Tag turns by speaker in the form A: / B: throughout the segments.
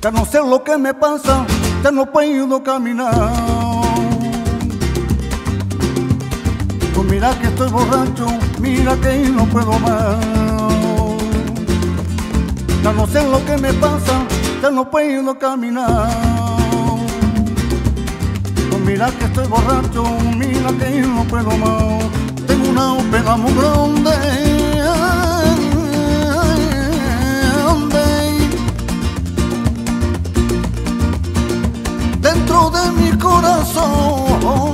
A: Ya no sé lo que me pasa, ya no puedo caminar. Pues mira que estoy borracho, mira que no puedo más. Ya no sé lo que me pasa, ya no puedo caminar. Pues mira que estoy borracho, mira que no puedo más. Tengo una pena muy grande dentro de mi corazón,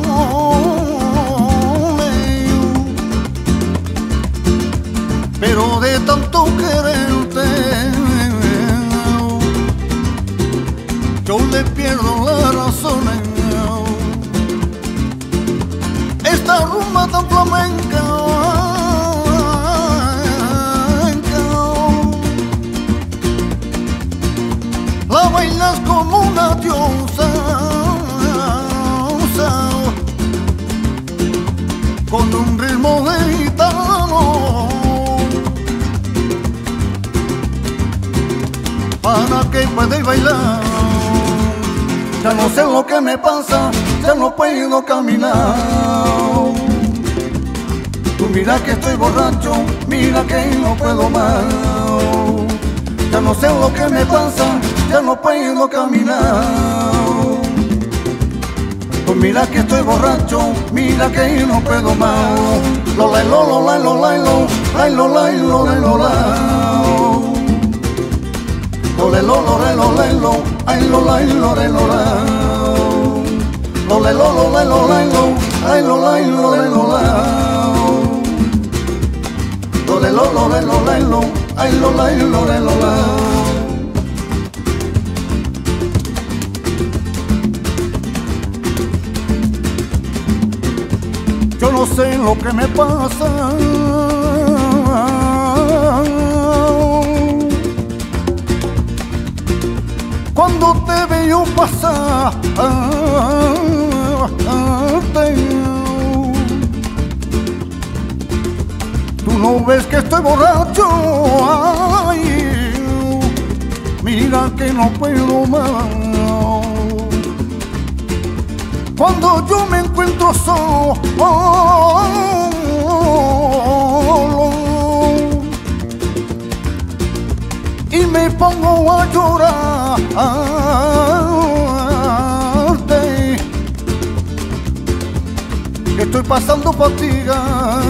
A: pero de tanto quererte yo le pierdo la razón. Esta rumba tan flamenca la bailas como una diosa, con un ritmo de gitano, para que puedas bailar. Ya no sé lo que me pasa, ya no puedo caminar. Tú mira que estoy borracho, mira que no puedo más. Ya no sé lo que me pasa, ya no puedo caminar. Pues mira que estoy borracho, mira que no puedo más. Lo la lo lo la lo la lo la lo la lo la lo la. Lo le lo lo le lo le lo ay lo la lo le lo la. Lo le lo lo le lo la lo ay lo la lo le lo la. Lo le lo lo le lo le lo ay lo la lo le lo la. Yo no sé lo que me pasa, cuando te veo pasar, tú no ves que estoy borracho, ay, mira que no puedo más. Cuando yo me encuentro solo y me pongo a llorar, estoy pasando fatiga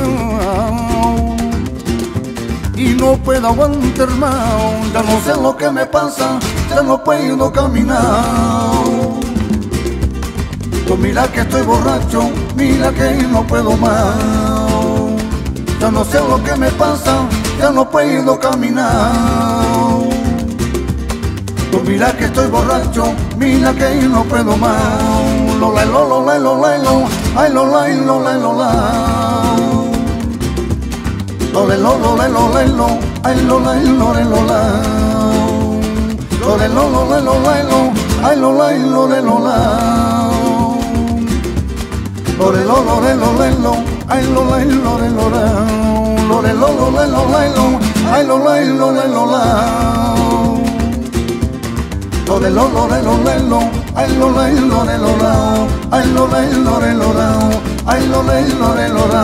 A: y no puedo aguantar más. Ya no sé lo que me pasa, ya no puedo caminar. Pues mira que estoy borracho, mira que no puedo más. Ya no sé lo que me pasa, ya no puedo caminar. Pues mira que estoy borracho, mira que no puedo más. Lo la lo lo la lo la lo ay lo la lo la lo la. Lo le lo lo la lo la lo ay lo la lo la lo la. Lo le lo lo la lo la lo ay lo la lo la lo la. Lo le lo lo le lo le lo ay lo la lo le lo la. Lo le lo lo le lo le lo ay lo la lo le lo la. Lo le lo lo le lo le lo ay lo la lo le lo la. Ay lo la lo le lo la. Ay lo la lo le lo la.